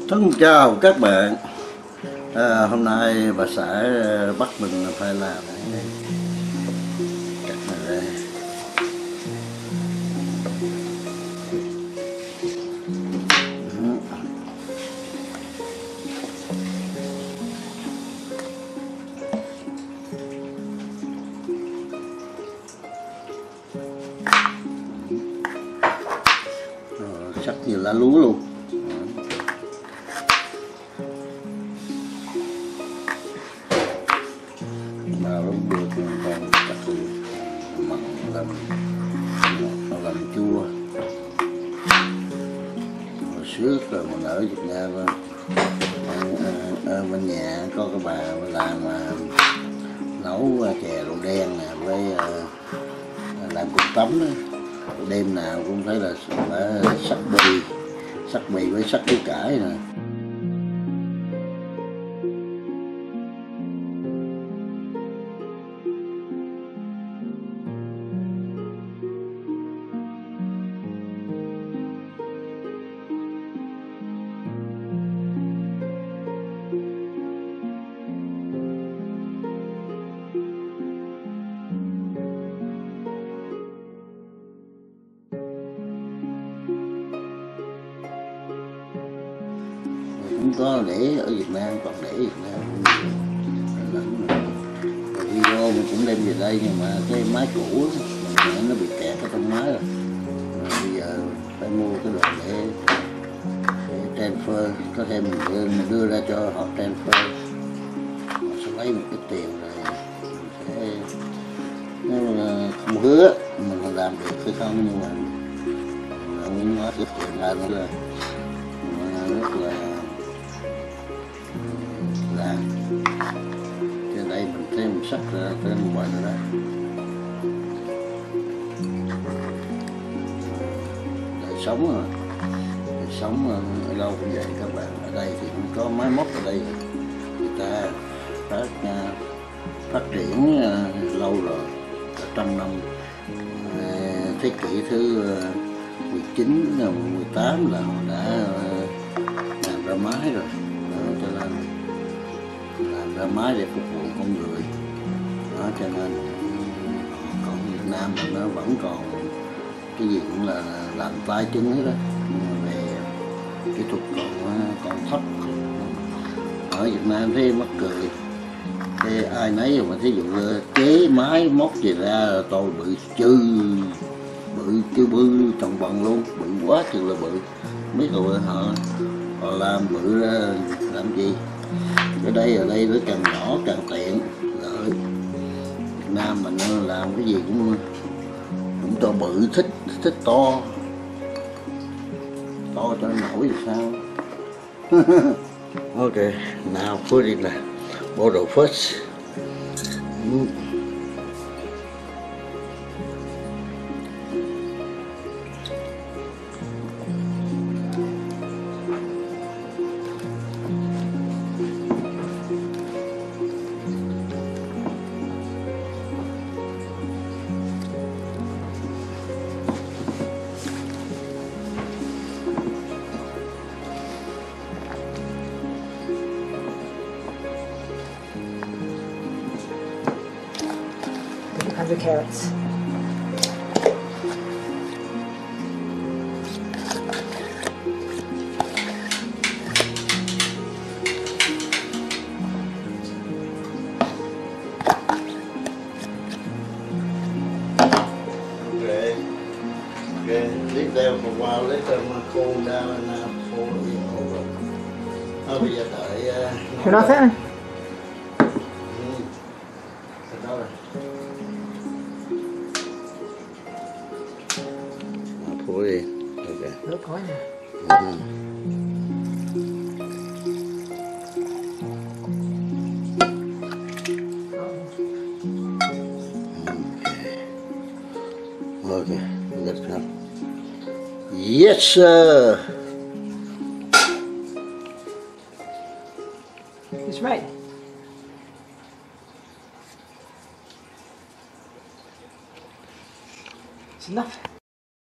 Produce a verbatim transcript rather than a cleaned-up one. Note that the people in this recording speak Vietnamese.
Thân chào các bạn. À, hôm nay bà xã bắt mình phải làm cắt này ra. Rồi, sắc như lá lúa luôn. Nào nó được còn cắt mặn làm nó làm chua. Hồi trước rồi mình ở Việt Nam ở bên nhà có cái bà làm nấu chè đậu đen nè với làm cơm tấm đó. Đêm nào cũng thấy là sắc bì sắc bì với sắc củ cải nè. Cũng có để ở Việt Nam, còn để Việt Nam video mình cũng đem về đây, nhưng mà cái máy cũ nó bị kẹt ở trong máy rồi. Rồi bây giờ phải mua cái đồ để, để transfer, có thể mình đưa, mình đưa ra cho họ transfer, họ sẽ lấy một cái tiền rồi mình sẽ, nếu mà không hứa mình làm được hay không, nhưng mà ông nói cái tiền là nó là rất là làm. Trên đây mình thêm một sắc ra thêm một loại nữa đó. Đời sống rồi, đời sống ở đâu cũng vậy các bạn. Ở đây thì cũng có máy móc, ở đây người ta phát phát triển lâu rồi, cả trăm năm. Thế kỷ thứ mười chín, mười tám là họ đã làm ra máy rồi. Đó, cho nên làm ra máy để phục vụ con người. Đó, cho nên còn Việt Nam thì nó vẫn còn cái gì cũng là làm tay chân hết đó, về kỹ thuật còn còn thấp. Ở Việt Nam thấy mắc cười, thế ai nấy mà thí dụ chế máy móc gì ra là tôi bự chư bự chư bự trồng bằng luôn, bự quá chừng là bự. Biết rồi họ họ làm bự ra làm gì. Ở đây ở đây nó càng nhỏ càng tiện. Rồi Việt Nam mình làm cái gì cũng cũng cho bự, thích thích to to cho nổi thì sao. Ok, now put it in the bottle first. Mm. The carrots. Okay. Okay. Tiếp theo một qua lấy cơm khô ra là khô rồi. Thôi bây giờ đợi. You're not there? Pour đi. Okay. Nước có nè. Ừ. Okay, that's enough. Yes, sir. It's right. It's enough.